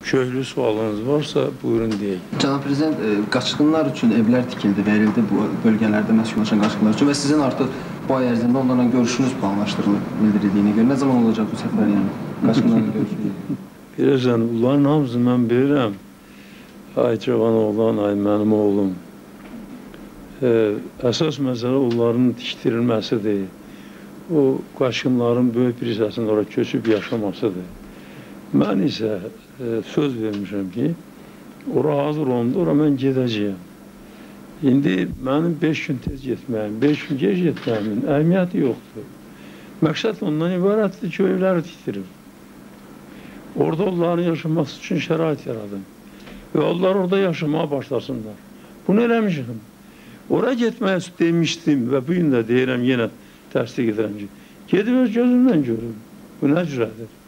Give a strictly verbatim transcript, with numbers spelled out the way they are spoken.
köklü sualınız varsa buyurun deyək. Cənab Prezident, qaçqınlar üçün evlər tikildi, verildi bu bölgələrdə məskunlaşan qaçqınlar üçün və sizin artıq bu ay ərzində onlarla görüşünüz planlaşdırılıb bildirildiyinə görə. Nə zaman olacaq bu səfər, yəni qaçqınlarla görüşünüz? Bilirsən, bunların hamısını mən bilirəm. Ay cavan oğlan, ay mənim oğlum. Əsas məsələ onların tikdirilməsidir. O qaçqınların böyük bir hissəsinin oraya köçüb yaşamasıdır. Mən isə e, söz vermişəm ki, ora hazır olanda ora mən gedəcəyəm. İndi mənim beş gün tez getməyim, beş gün gec getməyimin əhəmiyyəti yoxdur. Məqsəd ondan ibarətdir ki, o evləri tikdirir. Orada onların yaşaması üçün şərait yaradım. Və onlar orada yaşamaya başlasınlar. Bunu eləmişim. Oraya getməyə demişdim və bu gün də deyirəm, yenə təsdiq edirəm ki, gedib öz gözümdən görürüm. Bu nə cürədir?